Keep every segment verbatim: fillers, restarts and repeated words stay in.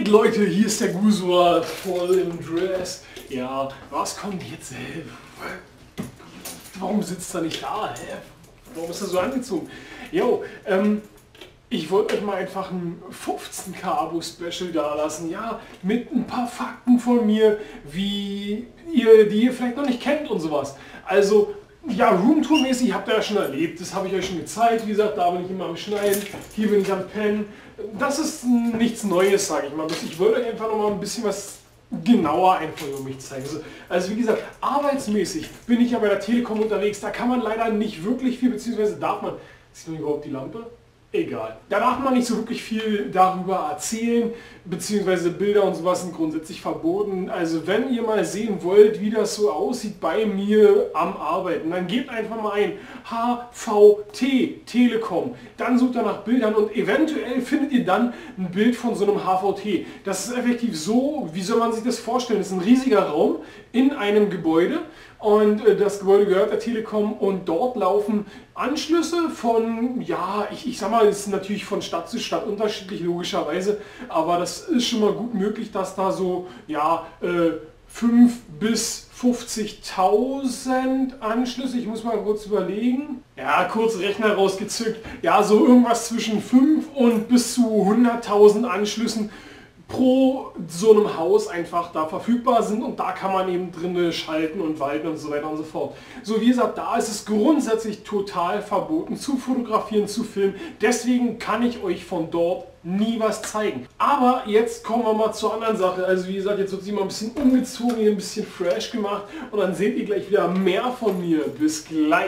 geht Leute, hier ist der Gusua voll im Dress. Ja, was kommt jetzt? Hä? Warum sitzt er nicht da? Hä? Warum ist er so angezogen? Jo, ähm, ich wollte euch mal einfach ein fünfzehn K Abo-Special da lassen, ja, mit ein paar Fakten von mir, wie ihr, die ihr vielleicht noch nicht kennt und sowas. Also, ja, Roomtour-mäßig habt ihr ja schon erlebt, das habe ich euch schon gezeigt, wie gesagt, da bin ich immer am Schneiden, hier bin ich am Pennen. Das ist nichts Neues, sage ich mal. Ich wollte euch einfach noch mal ein bisschen was genauer einfach über mich zeigen. Also, also wie gesagt, arbeitsmäßig bin ich ja bei der Telekom unterwegs, da kann man leider nicht wirklich viel, beziehungsweise darf man, sieht man überhaupt die Lampe? Egal. Da darf man nicht so wirklich viel darüber erzählen, beziehungsweise Bilder und sowas sind grundsätzlich verboten. Also wenn ihr mal sehen wollt, wie das so aussieht bei mir am Arbeiten, dann gebt einfach mal ein H V T, Telekom. Dann sucht ihr nach Bildern und eventuell findet ihr dann ein Bild von so einem H V T. Das ist effektiv so, wie soll man sich das vorstellen? Das ist ein riesiger Raum in einem Gebäude. Und das Gebäude gehört der Telekom und dort laufen Anschlüsse von, ja, ich, ich sag mal, es ist natürlich von Stadt zu Stadt unterschiedlich, logischerweise, aber das ist schon mal gut möglich, dass da so, ja, äh, fünf bis fünfzigtausend Anschlüsse, ich muss mal kurz überlegen, ja, kurz Rechner rausgezückt, ja, so irgendwas zwischen fünf und bis zu hunderttausend Anschlüssen pro so einem Haus einfach da verfügbar sind und da kann man eben drinne schalten und walten und so weiter und so fort. So wie gesagt, da ist es grundsätzlich total verboten zu fotografieren, zu filmen. Deswegen kann ich euch von dort nie was zeigen. Aber jetzt kommen wir mal zur anderen Sache. Also wie gesagt, jetzt wird sie mal ein bisschen umgezogen, hier ein bisschen fresh gemacht und dann seht ihr gleich wieder mehr von mir. Bis gleich.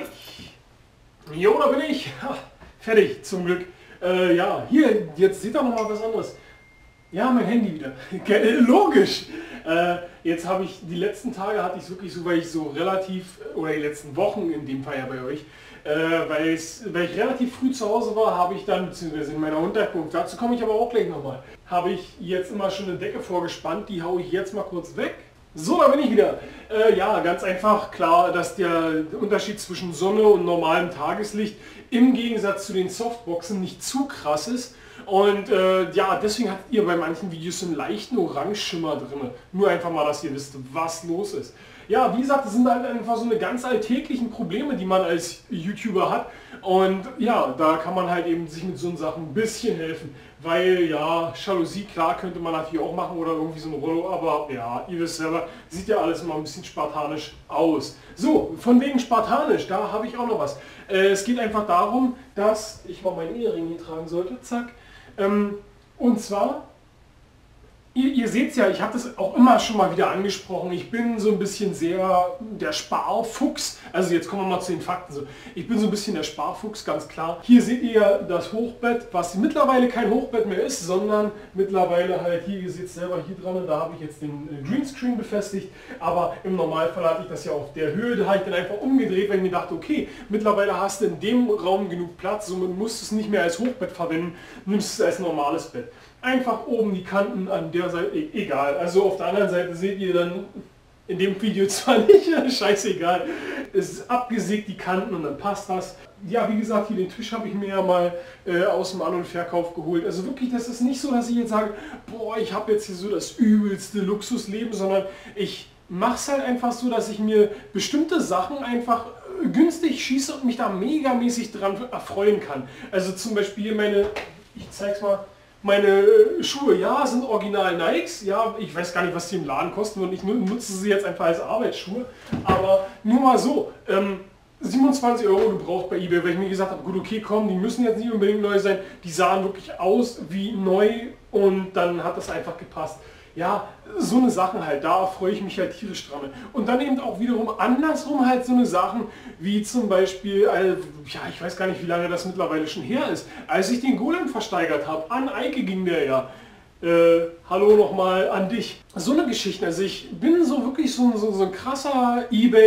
Jo, da bin ich. Ha, fertig, zum Glück. Äh, ja, hier, jetzt seht ihr noch mal was anderes. Ja, mein Handy wieder. Logisch. Äh, jetzt habe ich, die letzten Tage hatte ich es wirklich so, weil ich so relativ, oder die letzten Wochen in dem Fall ja bei euch, äh, weil, weil ich relativ früh zu Hause war, habe ich dann, beziehungsweise in meiner Unterkunft, dazu komme ich aber auch gleich nochmal, habe ich jetzt immer schon eine Decke vorgespannt, die haue ich jetzt mal kurz weg. So, da bin ich wieder. Äh, ja, ganz einfach klar, dass der Unterschied zwischen Sonne und normalem Tageslicht im Gegensatz zu den Softboxen nicht zu krass ist. Und äh, ja, deswegen habt ihr bei manchen Videos so einen leichten Orangeschimmer drin. Nur einfach mal, dass ihr wisst, was los ist. Ja, wie gesagt, das sind halt einfach so eine ganz alltäglichen Probleme, die man als YouTuber hat. Und ja, da kann man halt eben sich mit so Sachen ein bisschen helfen. Weil ja, Jalousie, klar, könnte man natürlich auch machen oder irgendwie so ein Rollo, aber ja, ihr wisst selber, sieht ja alles immer ein bisschen spartanisch aus. So, von wegen spartanisch, da habe ich auch noch was. Äh, es geht einfach darum, dass ich mal meinen Ehering hier tragen sollte, zack. Ähm, und zwar, ihr, ihr seht ja, ich habe das auch immer schon mal wieder angesprochen, ich bin so ein bisschen sehr der Sparfuchs, also jetzt kommen wir mal zu den Fakten. So. Ich bin so ein bisschen der Sparfuchs, ganz klar. Hier seht ihr das Hochbett, was mittlerweile kein Hochbett mehr ist, sondern mittlerweile halt, hier, ihr seht es selber hier dran, da habe ich jetzt den Greenscreen befestigt, aber im Normalfall hatte ich das ja auf der Höhe, da habe ich dann einfach umgedreht, weil ich mir dachte, okay, mittlerweile hast du in dem Raum genug Platz, somit musst du es nicht mehr als Hochbett verwenden, nimmst es als normales Bett. Einfach oben die Kanten an der Seite, e egal. Also auf der anderen Seite seht ihr dann in dem Video zwar nicht, scheißegal. Es ist abgesägt die Kanten und dann passt das. Ja, wie gesagt, hier den Tisch habe ich mir ja mal äh, aus dem An- und Verkauf geholt. Also wirklich, das ist nicht so, dass ich jetzt sage, boah, ich habe jetzt hier so das übelste Luxusleben, sondern ich mache es halt einfach so, dass ich mir bestimmte Sachen einfach äh, günstig schieße und mich da megamäßig dran erfreuen kann. Also zum Beispiel hier meine, ich zeig's mal, meine Schuhe, ja, sind original Nikes, ja, ich weiß gar nicht, was die im Laden kosten und ich nutze sie jetzt einfach als Arbeitsschuhe, aber nur mal so, ähm, siebenundzwanzig Euro gebraucht bei eBay, weil ich mir gesagt habe, gut, okay, komm, die müssen jetzt nicht unbedingt neu sein, die sahen wirklich aus wie neu und dann hat das einfach gepasst. Ja, so eine Sachen halt, da freue ich mich halt tierisch dran. Und dann eben auch wiederum andersrum halt so eine Sachen, wie zum Beispiel, äh, ja, ich weiß gar nicht, wie lange das mittlerweile schon her ist, als ich den Golem versteigert habe, an Eike ging der ja. Äh, hallo nochmal an dich. So eine Geschichte, also ich bin so wirklich so, so, so ein krasser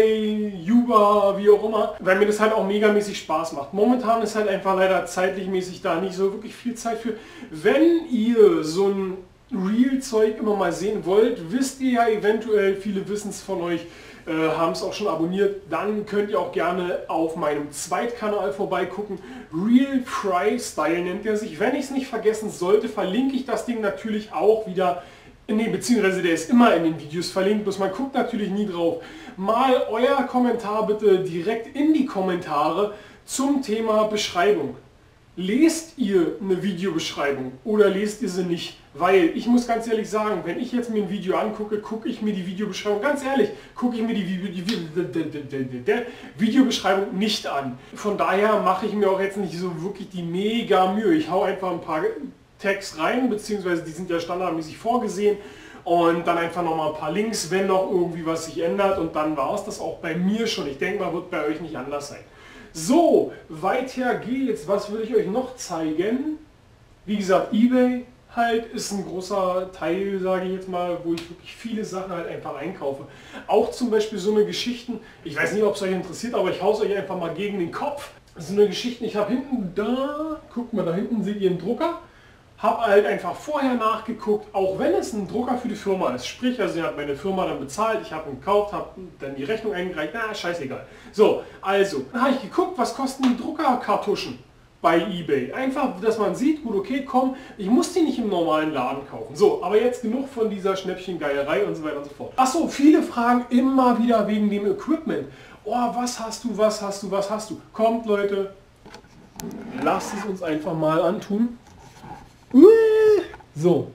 eBay-Uber, wie auch immer, weil mir das halt auch megamäßig Spaß macht. Momentan ist halt einfach leider zeitlich mäßig da nicht so wirklich viel Zeit für. Wenn ihr so ein Real-Zeug immer mal sehen wollt, wisst ihr ja eventuell, viele wissen es von euch, äh, haben es auch schon abonniert, dann könnt ihr auch gerne auf meinem Zweitkanal vorbeigucken. Real Fry Style nennt er sich. Wenn ich es nicht vergessen sollte, verlinke ich das Ding natürlich auch wieder. Nee, beziehungsweise der ist immer in den Videos verlinkt, bloß man guckt natürlich nie drauf. Mal euer Kommentar bitte direkt in die Kommentare zum Thema Beschreibung. Lest ihr eine Videobeschreibung oder lest ihr sie nicht? Weil ich muss ganz ehrlich sagen, wenn ich jetzt mir ein Video angucke, gucke ich mir die Videobeschreibung, ganz ehrlich, gucke ich mir die, die, die, die, die Videobeschreibung nicht an. Von daher mache ich mir auch jetzt nicht so wirklich die mega Mühe. Ich hau einfach ein paar Tags rein, beziehungsweise die sind ja standardmäßig vorgesehen und dann einfach noch mal ein paar Links, wenn noch irgendwie was sich ändert und dann war es das auch bei mir schon. Ich denke mal, wird bei euch nicht anders sein. So, weiter geht's. Was will ich euch noch zeigen? Wie gesagt, eBay halt ist ein großer Teil, sage ich jetzt mal, wo ich wirklich viele Sachen halt einfach einkaufe. Auch zum Beispiel so eine Geschichten, ich weiß nicht, ob es euch interessiert, aber ich hau's euch einfach mal gegen den Kopf. So eine Geschichten, ich habe hinten da, guckt mal, da hinten seht ihr einen Drucker. Habe halt einfach vorher nachgeguckt, auch wenn es ein Drucker für die Firma ist. Sprich, also ihr habt meine Firma dann bezahlt, ich habe ihn gekauft, habe dann die Rechnung eingereicht, na scheißegal. So, also, dann habe ich geguckt, was kosten die Druckerkartuschen bei eBay. Einfach, dass man sieht, gut, okay, komm, ich muss die nicht im normalen Laden kaufen. So, aber jetzt genug von dieser Schnäppchengeierei und so weiter und so fort. Achso, viele fragen immer wieder wegen dem Equipment. Oh, was hast du, was hast du, was hast du? Kommt Leute, lasst es uns einfach mal antun. So,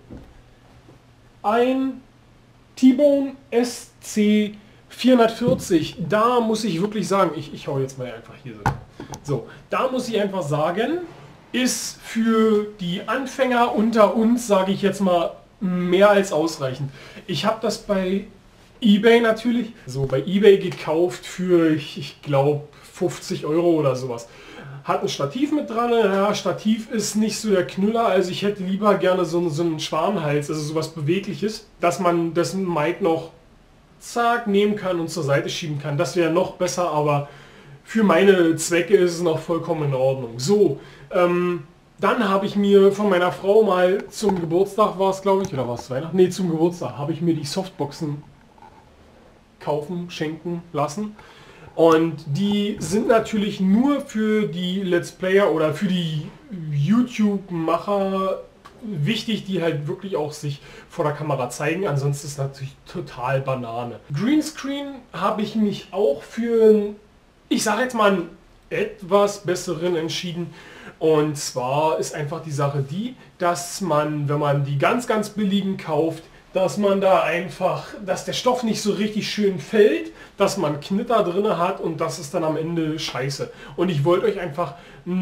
ein T-Bone S C vierhundertvierzig, da muss ich wirklich sagen, ich, ich hau jetzt mal einfach hier so. So, da muss ich einfach sagen, ist für die Anfänger unter uns, sage ich jetzt mal, mehr als ausreichend. Ich habe das bei eBay natürlich, so bei eBay gekauft für, ich, ich glaube, fünfzig Euro oder sowas. Hat ein Stativ mit dran, ja, Stativ ist nicht so der Knüller, also ich hätte lieber gerne so, so einen Schwanenhals, also sowas Bewegliches, dass man das Mic noch zack nehmen kann und zur Seite schieben kann. Das wäre noch besser, aber für meine Zwecke ist es noch vollkommen in Ordnung. So, ähm, dann habe ich mir von meiner Frau mal zum Geburtstag, war es glaube ich, oder war es Weihnachten? Ne, zum Geburtstag habe ich mir die Softboxen kaufen, schenken lassen. Und die sind natürlich nur für die Let's Player oder für die YouTube-Macher wichtig, die halt wirklich auch sich vor der Kamera zeigen. Ansonsten ist es natürlich total Banane. Greenscreen habe ich mich auch für einen, ich sage jetzt mal, einen etwas besseren entschieden. Und zwar ist einfach die Sache die, dass man, wenn man die ganz, ganz billigen kauft, dass man da einfach, dass der Stoff nicht so richtig schön fällt, dass man Knitter drin hat und das ist dann am Ende scheiße. Und ich wollte euch einfach,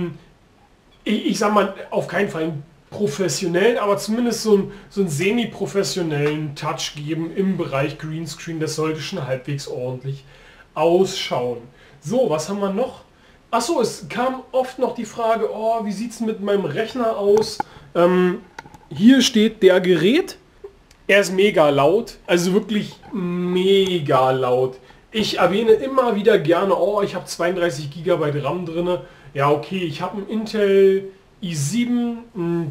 ich, ich sag mal, auf keinen Fall einen professionellen, aber zumindest so einen, so einen semi-professionellen Touch geben im Bereich Greenscreen. Das sollte schon halbwegs ordentlich ausschauen. So, was haben wir noch? Achso, es kam oft noch die Frage, oh, wie sieht es mit meinem Rechner aus? Ähm, hier steht der Gerät. Er ist mega laut, also wirklich mega laut. Ich erwähne immer wieder gerne, oh, ich habe zweiunddreißig Gigabyte RAM drin. Ja, okay, ich habe einen Intel i sieben, ein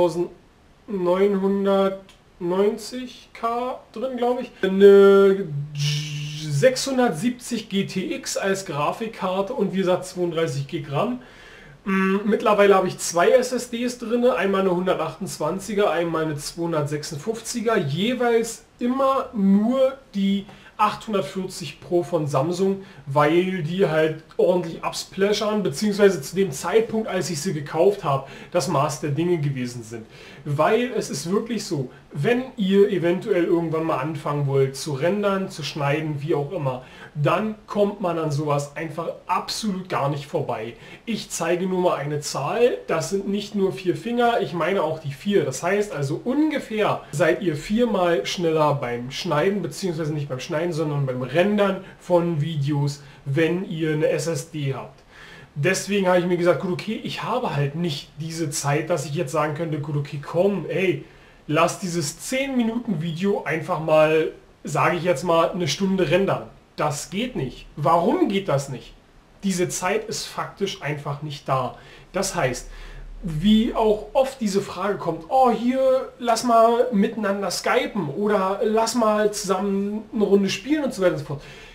dreitausendneunhundertneunzig K drin, glaube ich. Eine sechshundertsiebzig G T X als Grafikkarte und wie gesagt zweiunddreißig Gig RAM. Mittlerweile habe ich zwei S S Ds drin, einmal eine hundertachtundzwanziger, einmal eine zweihundertsechsundfünfziger, jeweils immer nur die achthundertvierzig Pro von Samsung, weil die halt ordentlich abspläschern, beziehungsweise zu dem Zeitpunkt, als ich sie gekauft habe, das Maß der Dinge gewesen sind. Weil es ist wirklich so, wenn ihr eventuell irgendwann mal anfangen wollt zu rendern, zu schneiden, wie auch immer, dann kommt man an sowas einfach absolut gar nicht vorbei. Ich zeige nur mal eine Zahl, das sind nicht nur vier Finger, ich meine auch die vier. Das heißt also ungefähr seid ihr viermal schneller beim Schneiden, beziehungsweise nicht beim Schneiden, sondern beim Rendern von Videos, wenn ihr eine S S D habt. Deswegen habe ich mir gesagt, gut, okay, ich habe halt nicht diese Zeit, dass ich jetzt sagen könnte, gut, okay, komm, ey, lass dieses zehn Minuten Video einfach mal, sage ich jetzt mal, eine Stunde rendern. Das geht nicht. Warum geht das nicht? Diese Zeit ist faktisch einfach nicht da. Das heißt, wie auch oft diese Frage kommt, oh hier, lass mal miteinander skypen oder lass mal zusammen eine Runde spielen und so weiter und so fort.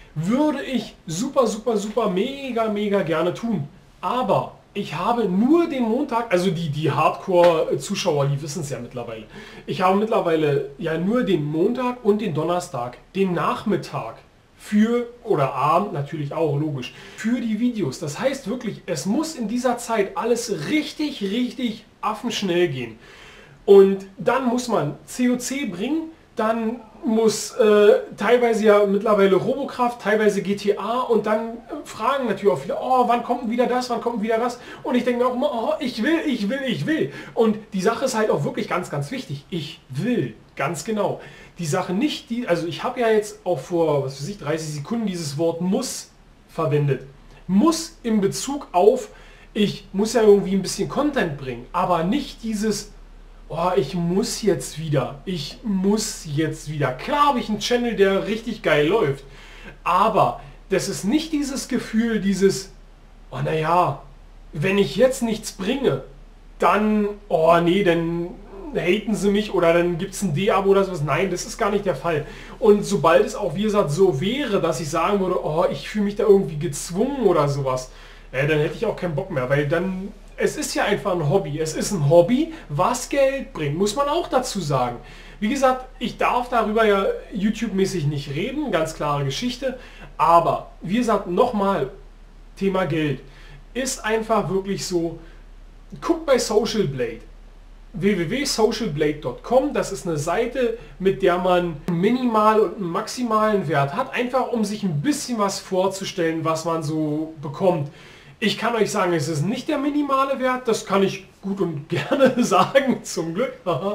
Würde ich super, super, super, mega, mega gerne tun. Aber ich habe nur den Montag, also die, die Hardcore-Zuschauer, die wissen es ja mittlerweile. Ich habe mittlerweile ja nur den Montag und den Donnerstag, den Nachmittag für, oder Abend natürlich auch, logisch, für die Videos. Das heißt wirklich, es muss in dieser Zeit alles richtig, richtig affenschnell gehen. Und dann muss man C O C bringen, dann muss äh, teilweise ja mittlerweile Robocraft, teilweise G T A und dann äh, fragen natürlich auch viele, oh, wann kommt wieder das, wann kommt wieder das? Und ich denke mir auch immer, oh, ich will, ich will, ich will. Und die Sache ist halt auch wirklich ganz, ganz wichtig. Ich will, ganz genau. Die Sache nicht, die, also ich habe ja jetzt auch vor, was weiß ich, dreißig Sekunden dieses Wort muss verwendet. Muss in Bezug auf, ich muss ja irgendwie ein bisschen Content bringen, aber nicht dieses, oh, ich muss jetzt wieder, ich muss jetzt wieder. Klar habe ich einen Channel, der richtig geil läuft, aber das ist nicht dieses Gefühl, dieses, oh naja, wenn ich jetzt nichts bringe, dann, oh nee, dann haten sie mich oder dann gibt es ein D-Abo oder sowas. Nein, das ist gar nicht der Fall. Und sobald es auch, wie gesagt, so wäre, dass ich sagen würde, oh, ich fühle mich da irgendwie gezwungen oder sowas, äh, dann hätte ich auch keinen Bock mehr, weil dann, es ist ja einfach ein Hobby. Es ist ein Hobby, was Geld bringt, muss man auch dazu sagen. Wie gesagt, ich darf darüber ja YouTube-mäßig nicht reden, ganz klare Geschichte. Aber, wie gesagt, nochmal, Thema Geld. Ist einfach wirklich so, guckt bei Social Blade. w w w punkt social blade punkt com, das ist eine Seite, mit der man minimal und einen maximalen Wert hat, einfach um sich ein bisschen was vorzustellen, was man so bekommt. Ich kann euch sagen, es ist nicht der minimale Wert, das kann ich gut und gerne sagen, zum Glück.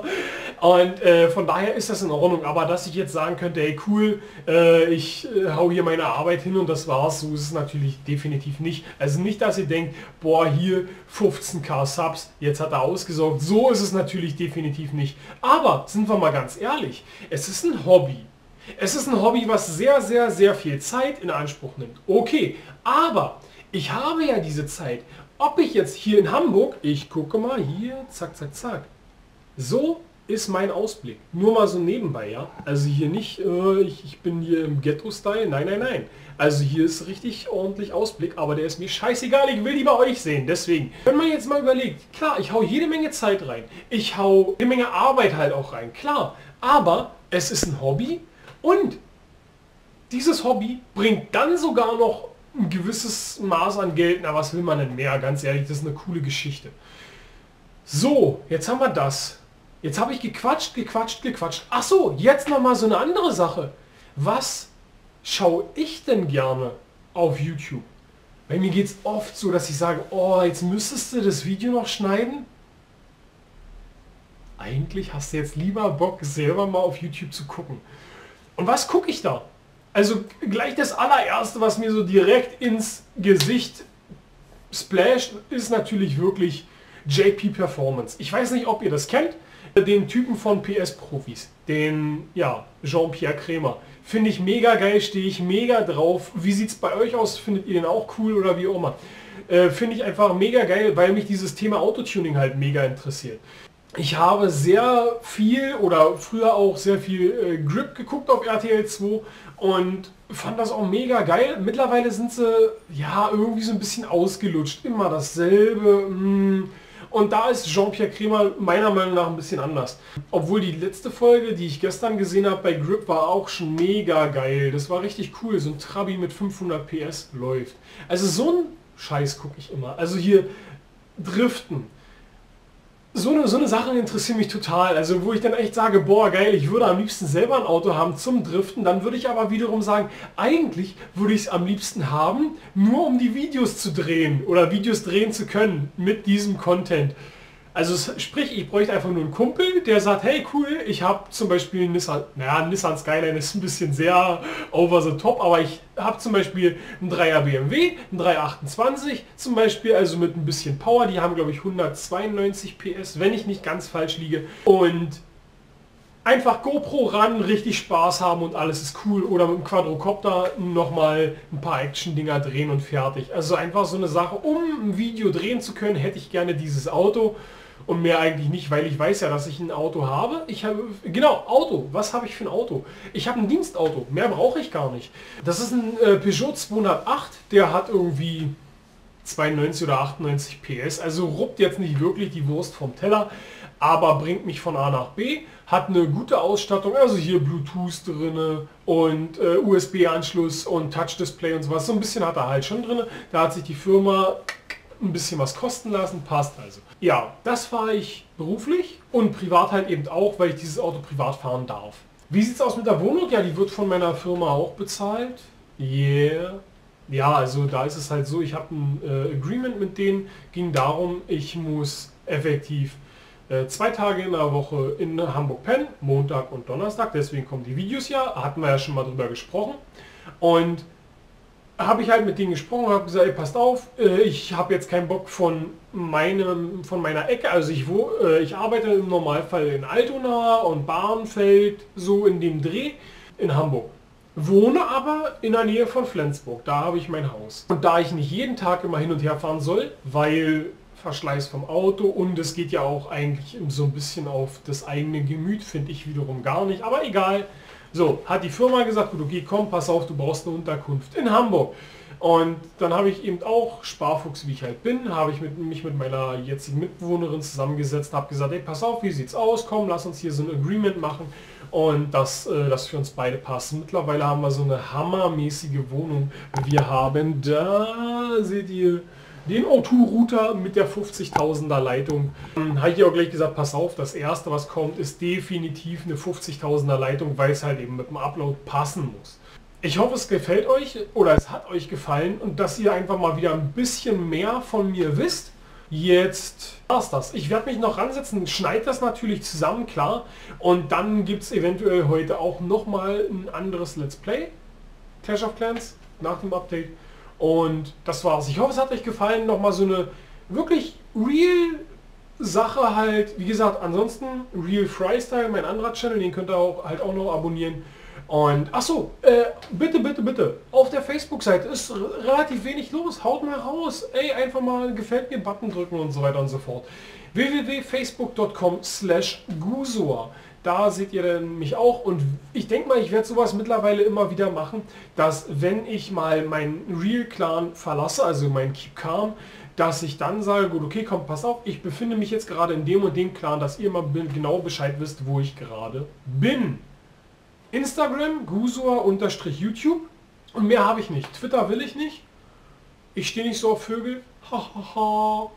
Und äh, von daher ist das in Ordnung, aber dass ich jetzt sagen könnte, hey cool, äh, ich äh, hau hier meine Arbeit hin und das war's, so ist es natürlich definitiv nicht. Also nicht, dass ihr denkt, boah, hier fünfzehntausend Subs, jetzt hat er ausgesorgt, so ist es natürlich definitiv nicht. Aber, sind wir mal ganz ehrlich, es ist ein Hobby. Es ist ein Hobby, was sehr, sehr, sehr viel Zeit in Anspruch nimmt. Okay, aber ich habe ja diese Zeit. Ob ich jetzt hier in Hamburg, ich gucke mal hier, zack, zack, zack. So ist mein Ausblick. Nur mal so nebenbei, ja. Also hier nicht, äh, ich, ich bin hier im Ghetto-Style. Nein, nein, nein. Also hier ist richtig ordentlich Ausblick, aber der ist mir scheißegal. Ich will die bei euch sehen. Deswegen, wenn man jetzt mal überlegt, klar, ich hau jede Menge Zeit rein. Ich hau jede Menge Arbeit halt auch rein. Klar, aber es ist ein Hobby und dieses Hobby bringt dann sogar noch ein gewisses Maß an Geld. Na, was will man denn mehr? Ganz ehrlich, das ist eine coole Geschichte. So, jetzt haben wir das. Jetzt habe ich gequatscht, gequatscht, gequatscht. Ach so, jetzt noch mal so eine andere Sache. Was schaue ich denn gerne auf YouTube? Bei mir geht es oft so, dass ich sage, oh, jetzt müsstest du das Video noch schneiden. Eigentlich hast du jetzt lieber Bock, selber mal auf YouTube zu gucken. Und was gucke ich da? Also gleich das allererste, was mir so direkt ins Gesicht splasht, ist natürlich wirklich J P Performance. Ich weiß nicht, ob ihr das kennt, den Typen von P S-Profis, den, ja, Jean-Pierre Krämer. Finde ich mega geil, stehe ich mega drauf. Wie sieht es bei euch aus? Findet ihr den auch cool oder wie auch immer? Äh, Finde ich einfach mega geil, weil mich dieses Thema Autotuning halt mega interessiert. Ich habe sehr viel oder früher auch sehr viel äh, Grip geguckt auf R T L zwei und fand das auch mega geil. Mittlerweile sind sie ja irgendwie so ein bisschen ausgelutscht. Immer dasselbe. Mm. Und da ist Jean-Pierre Krämer meiner Meinung nach ein bisschen anders. Obwohl die letzte Folge, die ich gestern gesehen habe bei Grip, war auch schon mega geil. Das war richtig cool. So ein Trabi mit fünfhundert P S läuft. Also so ein Scheiß gucke ich immer. Also hier Driften. So eine, so eine Sache interessiert mich total, also wo ich dann echt sage, boah geil, ich würde am liebsten selber ein Auto haben zum Driften, dann würde ich aber wiederum sagen, eigentlich würde ich es am liebsten haben, nur um die Videos zu drehen oder Videos drehen zu können mit diesem Content. Also sprich, ich bräuchte einfach nur einen Kumpel, der sagt, hey cool, ich habe zum Beispiel einen Nissan, naja, Nissan Skyline ist ein bisschen sehr over the top, aber ich habe zum Beispiel einen Dreier B M W, einen dreihundertachtundzwanzig zum Beispiel, also mit ein bisschen Power, die haben glaube ich hundertzweiundneunzig P S, wenn ich nicht ganz falsch liege. Und einfach GoPro ran, richtig Spaß haben und alles ist cool. Oder mit dem Quadrocopter nochmal ein paar Action-Dinger drehen und fertig. Also einfach so eine Sache, um ein Video drehen zu können, hätte ich gerne dieses Auto. Und mehr eigentlich nicht, weil ich weiß ja, dass ich ein Auto habe. Ich habe, genau, Auto. Was habe ich für ein Auto? Ich habe ein Dienstauto. Mehr brauche ich gar nicht. Das ist ein äh, Peugeot zweihundertacht. Der hat irgendwie zweiundneunzig oder achtundneunzig P S. Also ruppt jetzt nicht wirklich die Wurst vom Teller, aber bringt mich von A nach B. Hat eine gute Ausstattung, also hier Bluetooth drin und äh, U S B-Anschluss und Touch-Display und sowas. So ein bisschen hat er halt schon drin. Da hat sich die Firma ein bisschen was kosten lassen, passt also. Ja, das fahre ich beruflich und privat halt eben auch, weil ich dieses Auto privat fahren darf. Wie sieht es aus mit der Wohnung? Ja, die wird von meiner Firma auch bezahlt. Yeah. Ja, also da ist es halt so, ich habe ein äh, Agreement mit denen, ging darum, ich muss effektiv äh, zwei Tage in der Woche in Hamburg pennen, Montag und Donnerstag, deswegen kommen die Videos ja, hatten wir ja schon mal drüber gesprochen. Und habe ich halt mit denen gesprochen und habe gesagt, ey, passt auf, äh, ich habe jetzt keinen Bock von meinem, von meiner Ecke, also ich, wo, äh, ich arbeite im Normalfall in Altona und Barnfeld, so in dem Dreh in Hamburg. Wohne aber in der Nähe von Flensburg, da habe ich mein Haus. Und da ich nicht jeden Tag immer hin und her fahren soll, weil Verschleiß vom Auto und es geht ja auch eigentlich so ein bisschen auf das eigene Gemüt, finde ich wiederum gar nicht, aber egal. So, hat die Firma gesagt, gut, okay, komm, pass auf, du brauchst eine Unterkunft in Hamburg. Und dann habe ich eben auch, Sparfuchs wie ich halt bin, habe ich mit, mich mit meiner jetzigen Mitbewohnerin zusammengesetzt, habe gesagt, ey, pass auf, wie sieht's aus, komm, lass uns hier so ein Agreement machen und dass äh, das für uns beide passt. Mittlerweile haben wir so eine hammermäßige Wohnung. Wir haben da, seht ihr, den O zwei Router mit der fünfzigtausender Leitung. Dann habe ich auch gleich gesagt, pass auf, das erste was kommt ist definitiv eine fünfzigtausender Leitung, weil es halt eben mit dem Upload passen muss. Ich hoffe, es gefällt euch oder es hat euch gefallen und dass ihr einfach mal wieder ein bisschen mehr von mir wisst. Jetzt war's das. Ich werde mich noch ransetzen, schneide das natürlich zusammen, klar. Und dann gibt es eventuell heute auch nochmal ein anderes Let's Play. Clash of Clans nach dem Update. Und das war's. Ich hoffe, es hat euch gefallen. Nochmal so eine wirklich real Sache halt. Wie gesagt, ansonsten Real Freestyle, mein anderer Channel, den könnt ihr auch halt auch noch abonnieren. Und achso, äh, bitte, bitte, bitte, auf der Facebook-Seite ist relativ wenig los. Haut mal raus. Ey, einfach mal gefällt mir Button drücken und so weiter und so fort. w w w punkt facebook punkt com slash gusor. Da seht ihr dann mich auch und ich denke mal, ich werde sowas mittlerweile immer wieder machen, dass wenn ich mal meinen Real Clan verlasse, also mein Keep Calm, dass ich dann sage, gut, okay, komm, pass auf, ich befinde mich jetzt gerade in dem und dem Clan, dass ihr mal genau Bescheid wisst, wo ich gerade bin. Instagram, gusor-YouTube und mehr habe ich nicht. Twitter will ich nicht. Ich stehe nicht so auf Vögel. Hahaha.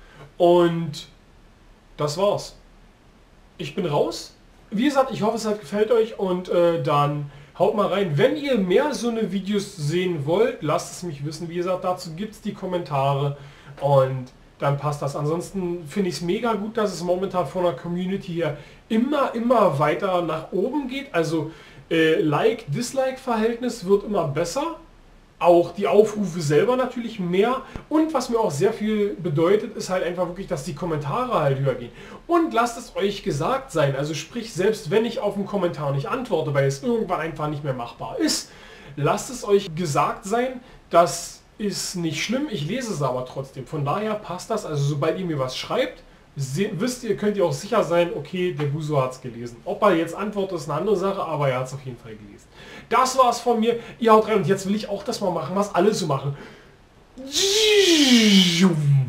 Und das war's. Ich bin raus. Wie gesagt, ich hoffe, es hat gefällt euch und äh, dann haut mal rein. Wenn ihr mehr so eine Videos sehen wollt, lasst es mich wissen. Wie gesagt, dazu gibt es die Kommentare und dann passt das. Ansonsten finde ich es mega gut, dass es momentan von der Community her immer, immer weiter nach oben geht. Also äh, Like-Dislike-Verhältnis wird immer besser. Auch die Aufrufe selber natürlich mehr. Und was mir auch sehr viel bedeutet, ist halt einfach wirklich, dass die Kommentare halt höher gehen. Und lasst es euch gesagt sein. Also sprich, selbst wenn ich auf einen Kommentar nicht antworte, weil es irgendwann einfach nicht mehr machbar ist, lasst es euch gesagt sein, dass ist nicht schlimm, ich lese es aber trotzdem. Von daher passt das. Also sobald ihr mir was schreibt, wisst ihr, könnt ihr auch sicher sein, okay, der Gusor hat es gelesen. Ob er jetzt antwortet, ist eine andere Sache, aber er hat es auf jeden Fall gelesen. Das war's von mir. Ihr haut rein und jetzt will ich auch das mal machen, was alle so machen.